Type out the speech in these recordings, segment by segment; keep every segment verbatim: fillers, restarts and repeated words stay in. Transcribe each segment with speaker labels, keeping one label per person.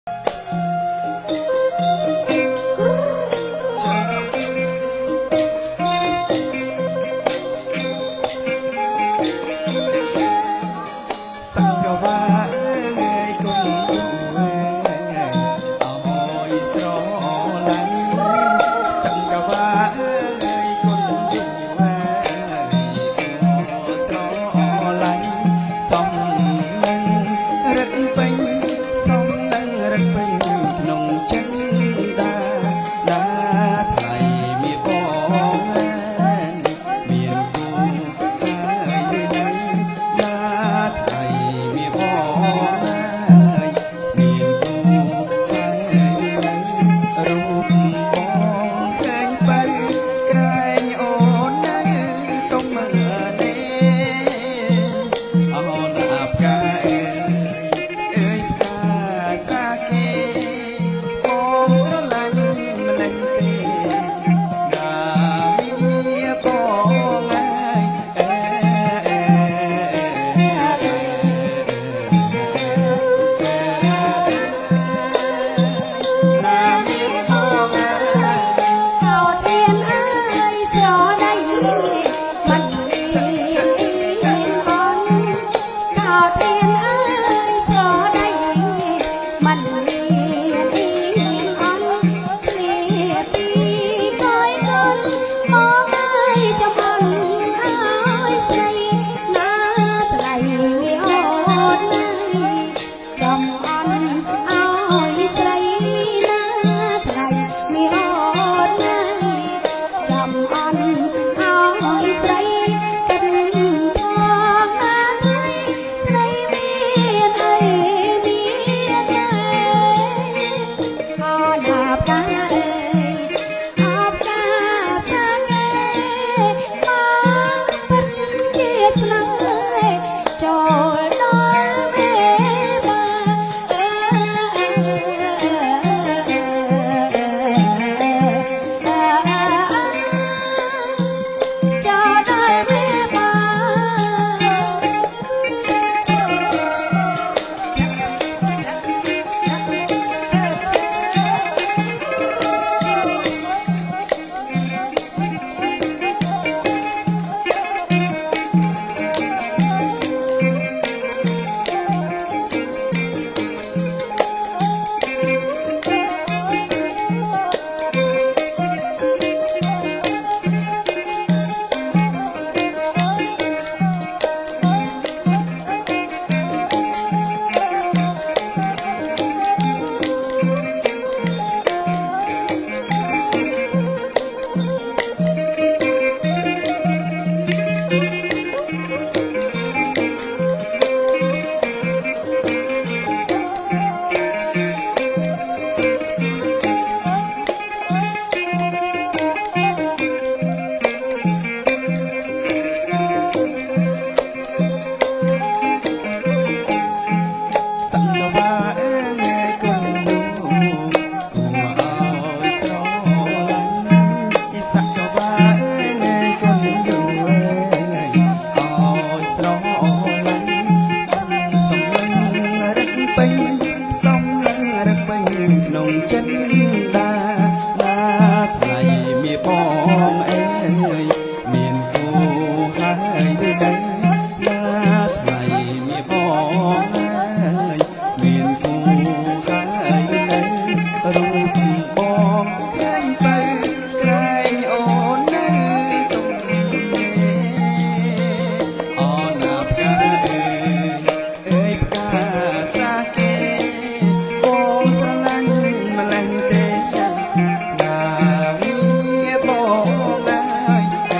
Speaker 1: អ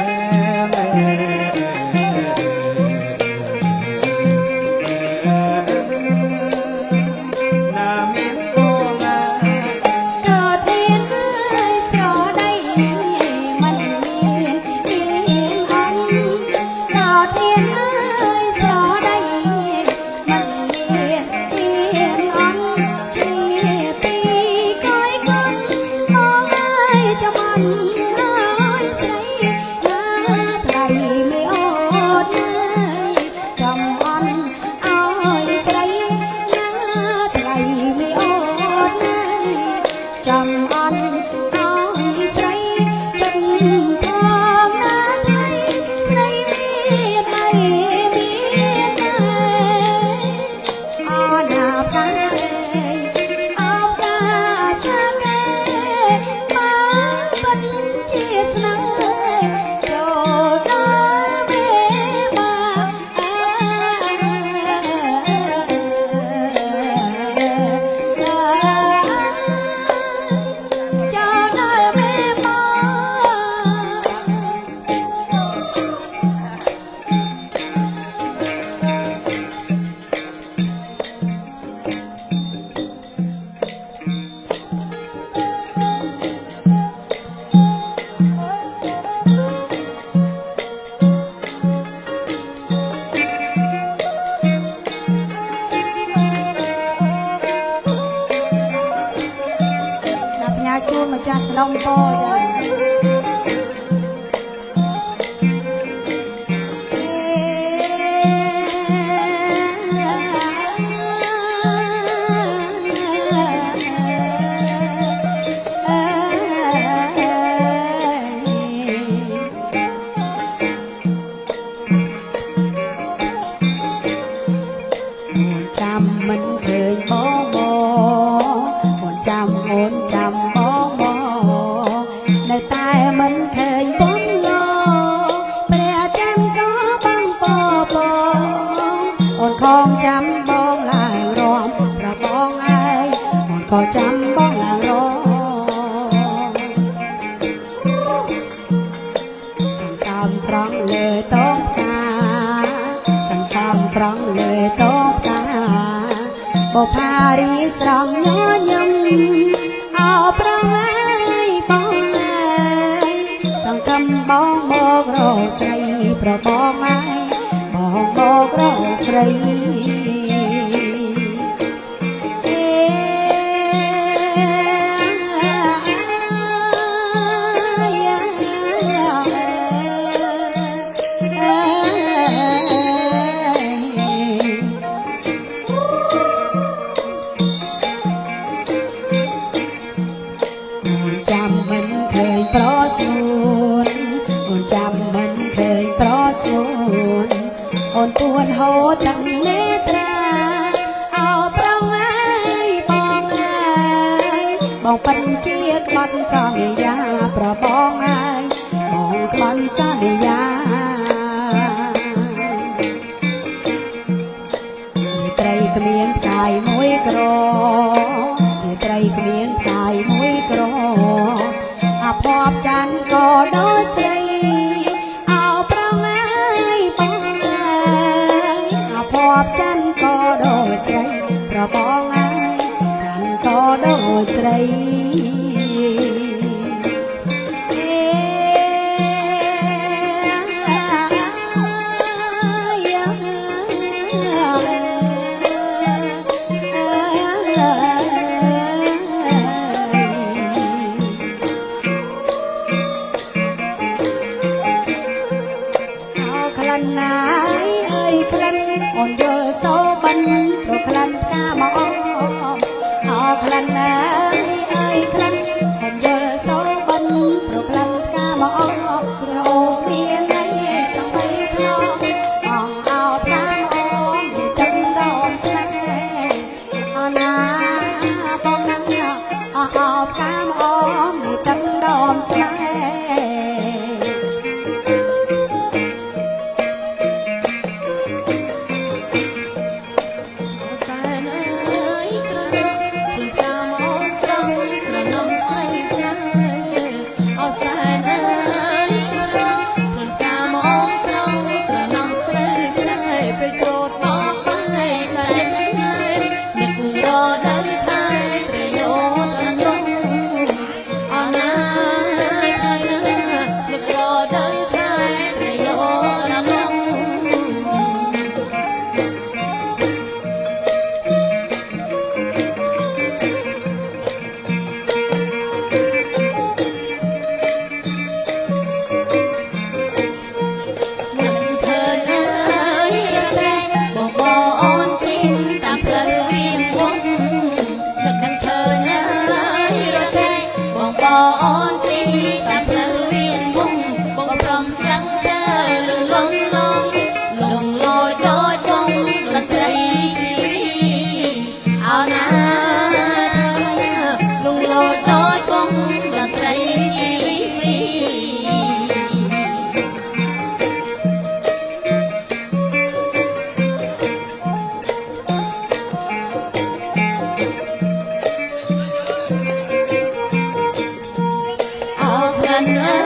Speaker 1: នម្ចាស់ស្នំពោចាចាំមិនឃើញបងបងចាំអូនចាំបងបងនៅតែមិនឃើញបងលោព្រះច័ន្ទក៏បាំងពពអូនខំចាំបងឡើងរំប្របងឯងអូនក៏ចាំបងឡើងរំសង្សំស្រង់លើតងផ្កាសង្សំស្រង់លើតងផ្កាបផារីស្រង់ញញឹមអោប្រងឯងបងឯងសង្កឹមបងមករកស្រីប្របងឯងបងមករកស្រីចាំមិនឃើញប្រស្រួនអូនចាំមិនឃើញប្រស្រួនអូនពួនហូរទឹកនេត្រាអោប្រងឯងបងឯងបងពិនជាក្បត់សន្យាប្របងឯងបងក្បត់សន្យាមានត្រីគ្មានផ្កាយមួយក្រមានត្រីគ្មានផ្កាយមួយក្រអភ័ព្វច័ន្ទក៏ដូចស្រីអោប្រងឯងបងឯងអភ័ព្វច័ន្ទក៏ដូចស្រីប្របងឯងច័ន្ទក៏ដូចស្រីក្លិនណាយអើយក្លិនអូនយល់សូបិនព្រោះក្លិនផ្កាមកអោក្លិនណាយអើយក្លិនអូនយល់សូបិនព្រោះក្លិនផ្កាមកព្រោះមានន័យចាំបីថ្នមអងអោផ្កាមកមានទឹកដមស្នេហ៍អូនណាបងណាំអោអោផ្កាមកមានទឹកដមស្នេហ៍Hãy subscribe cho kênh Ghiền Mì Gõ để không bỏ lỡ